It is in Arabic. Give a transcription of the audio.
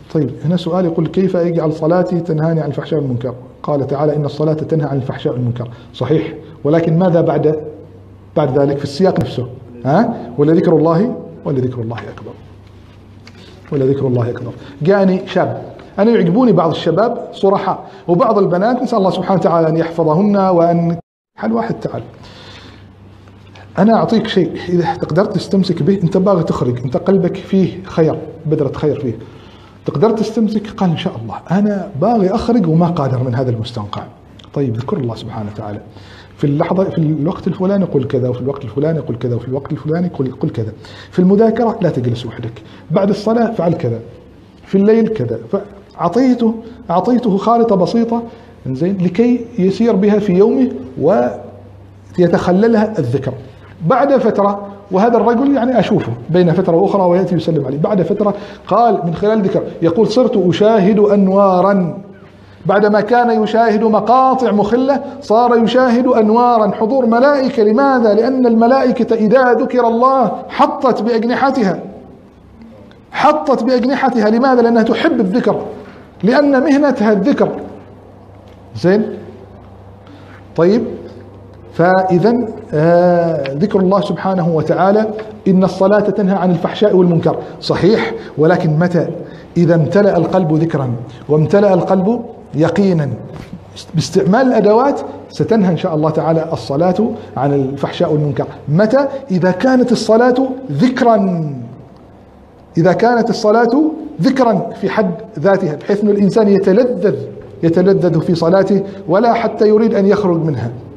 طيب هنا سؤال يقول كيف يجعل صلاتي تنهاني عن الفحشاء والمنكر؟ قال تعالى إن الصلاة تنهى عن الفحشاء والمنكر، صحيح، ولكن ماذا بعد ذلك في السياق نفسه؟ ولذكر الله أكبر، ولذكر الله أكبر. جاءني شاب، أنا يعجبوني بعض الشباب صرحاء، وبعض البنات نسأل الله سبحانه وتعالى أن يحفظهن وأن حل واحد. تعال أنا أعطيك شيء إذا تقدرت تستمسك به، أنت باغي تخرج، أنت قلبك فيه خير، بذرة خير فيه، تقدر تستمسك، قال إن شاء الله أنا باغي أخرج وما قادر من هذا المستنقع. طيب اذكر الله سبحانه وتعالى في اللحظة، في الوقت الفلاني قل كذا، وفي الوقت الفلاني قل كذا، وفي الوقت الفلاني قل كذا. في المذاكرة لا تجلس وحدك، بعد الصلاة فعل كذا، في الليل كذا. أعطيته خارطة بسيطة زين لكي يسير بها في يومه ويتخللها الذكر. بعد فترة، وهذا الرجل يعني أشوفه بين فترة وأخرى ويأتي يسلم علي، بعد فترة قال من خلال ذكر يقول صرت أشاهد أنوارا، بعدما كان يشاهد مقاطع مخلة صار يشاهد أنوارا، حضور ملائكة. لماذا؟ لأن الملائكة إذا ذكر الله حطت بأجنحتها. لماذا؟ لأنها تحب الذكر، لأن مهنتها الذكر. زين. طيب فإذا ذكر الله سبحانه وتعالى إن الصلاة تنهى عن الفحشاء والمنكر، صحيح، ولكن متى؟ إذا امتلأ القلب ذكرا وامتلأ القلب يقينا باستعمال الأدوات ستنهى إن شاء الله تعالى الصلاة عن الفحشاء والمنكر. متى؟ إذا كانت الصلاة ذكرا في حد ذاتها، بحيث أن الإنسان يتلذذ في صلاته ولا حتى يريد أن يخرج منها.